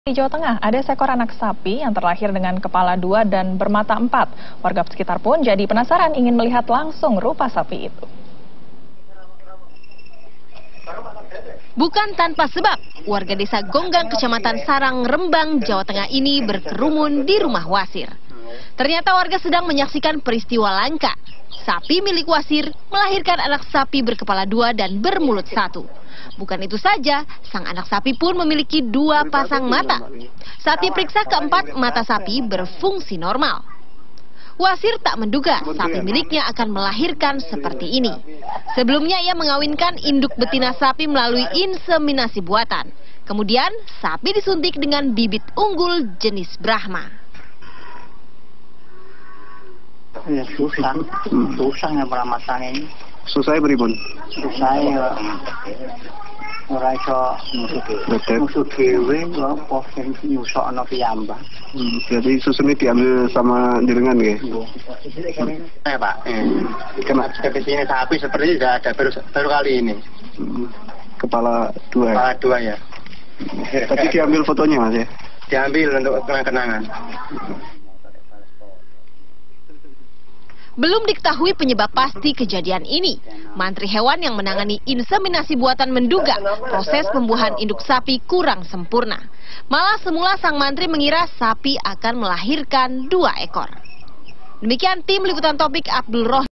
Di Jawa Tengah, ada seekor anak sapi yang terlahir dengan kepala 2 dan bermata 4. Warga sekitar pun jadi penasaran ingin melihat langsung rupa sapi itu. Bukan tanpa sebab, warga desa Gonggang, Kecamatan Sarang, Rembang, Jawa Tengah ini berkerumun di rumah Wasir. Ternyata warga sedang menyaksikan peristiwa langka. Sapi milik Wasir melahirkan anak sapi berkepala 2 dan bermulut 1. Bukan itu saja, sang anak sapi pun memiliki 2 pasang mata. Saat diperiksa keempat mata sapi berfungsi normal. Wasir tak menduga sapi miliknya akan melahirkan seperti ini. Sebelumnya ia mengawinkan induk betina sapi melalui inseminasi buatan. Kemudian sapi disuntik dengan bibit unggul jenis Brahma. Ya susah ya peramatane ini. Susah beribun. Susah ya. Ora iso musuh dhewe kok posing nyusokno piyambak. Jadi susu ini diambil sama jenengan nggih? Pak. Kena spesiesnya sapi seperti ini ada baru kali ini. Kepala 2. Kepala 2 ya. Tadi diambil fotonya Mas ya? Diambil untuk kenang-kenangan. Belum diketahui penyebab pasti kejadian ini. Mantri hewan yang menangani inseminasi buatan menduga proses pembuahan induk sapi kurang sempurna. Malah semula sang mantri mengira sapi akan melahirkan 2 ekor. Demikian tim liputan topik Abdul Roh.